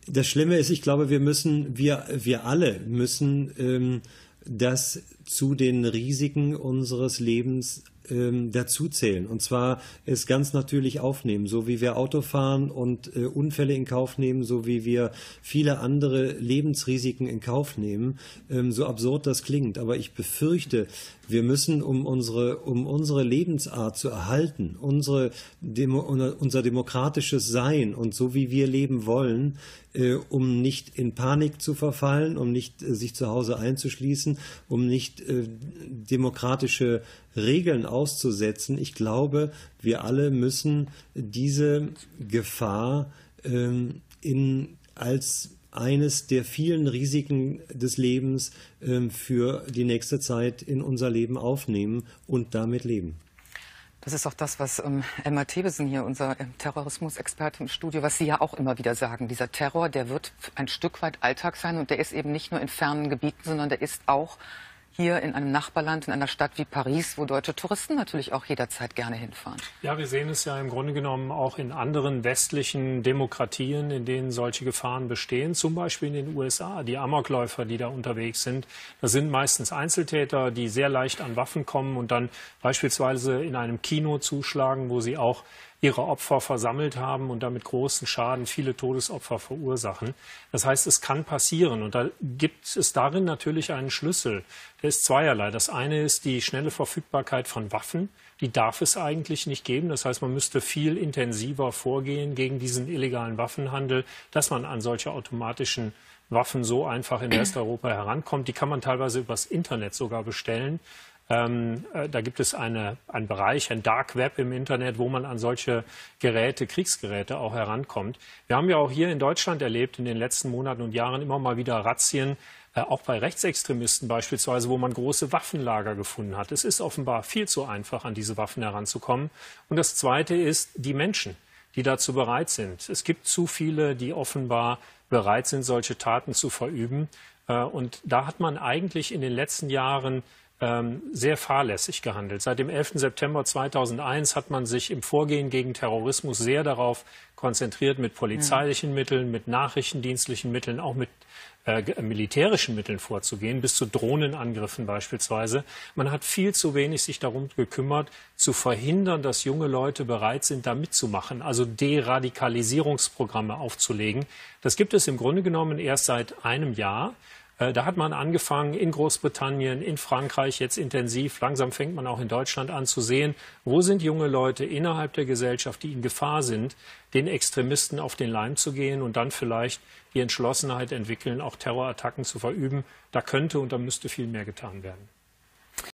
Das Schlimme ist, ich glaube, wir alle müssen das zu den Risiken unseres Lebens dazuzählen. Und zwar es ganz natürlich aufnehmen, so wie wir Auto fahren und Unfälle in Kauf nehmen, so wie wir viele andere Lebensrisiken in Kauf nehmen. So absurd das klingt. Aber ich befürchte, wir müssen, um unsere Lebensart zu erhalten, unser demokratisches Sein und so wie wir leben wollen, um nicht in Panik zu verfallen, um nicht sich zu Hause einzuschließen, um nicht demokratische Regeln auszusetzen. Ich glaube, wir alle müssen diese Gefahr als eines der vielen Risiken des Lebens für die nächste Zeit in unser Leben aufnehmen und damit leben. Das ist auch das, was Elmar Thewesen hier, unser Terrorismusexperte im Studio, was Sie ja auch immer wieder sagen. Dieser Terror, der wird ein Stück weit Alltag sein und der ist eben nicht nur in fernen Gebieten, sondern der ist auch hier in einem Nachbarland, in einer Stadt wie Paris, wo deutsche Touristen natürlich auch jederzeit gerne hinfahren. Ja, wir sehen es ja im Grunde genommen auch in anderen westlichen Demokratien, in denen solche Gefahren bestehen, zum Beispiel in den USA. Die Amokläufer, die da unterwegs sind, das sind meistens Einzeltäter, die sehr leicht an Waffen kommen und dann beispielsweise in einem Kino zuschlagen, wo sie auch ihre Opfer versammelt haben und damit großen Schaden, viele Todesopfer verursachen. Das heißt, es kann passieren. Und da gibt es darin natürlich einen Schlüssel. Der ist zweierlei. Das eine ist die schnelle Verfügbarkeit von Waffen. Die darf es eigentlich nicht geben. Das heißt, man müsste viel intensiver vorgehen gegen diesen illegalen Waffenhandel, dass man an solche automatischen Waffen so einfach in Westeuropa herankommt. Die kann man teilweise übers Internet sogar bestellen. Da gibt es einen Bereich, ein Dark Web im Internet, wo man an solche Geräte, Kriegsgeräte auch herankommt. Wir haben ja auch hier in Deutschland erlebt in den letzten Monaten und Jahren immer mal wieder Razzien, auch bei Rechtsextremisten beispielsweise, wo man große Waffenlager gefunden hat. Es ist offenbar viel zu einfach, an diese Waffen heranzukommen. Und das Zweite ist die Menschen, die dazu bereit sind. Es gibt zu viele, die offenbar bereit sind, solche Taten zu verüben. Und da hat man eigentlich in den letzten Jahren sehr fahrlässig gehandelt. Seit dem 11. September 2001 hat man sich im Vorgehen gegen Terrorismus sehr darauf konzentriert, mit polizeilichen Mitteln, mit nachrichtendienstlichen Mitteln, auch mit militärischen Mitteln vorzugehen, bis zu Drohnenangriffen beispielsweise. Man hat viel zu wenig sich darum gekümmert, zu verhindern, dass junge Leute bereit sind, da mitzumachen, also Deradikalisierungsprogramme aufzulegen. Das gibt es im Grunde genommen erst seit einem Jahr. Da hat man angefangen in Großbritannien, in Frankreich jetzt intensiv. Langsam fängt man auch in Deutschland an zu sehen, wo sind junge Leute innerhalb der Gesellschaft, die in Gefahr sind, den Extremisten auf den Leim zu gehen und dann vielleicht die Entschlossenheit entwickeln, auch Terrorattacken zu verüben. Da könnte und da müsste viel mehr getan werden.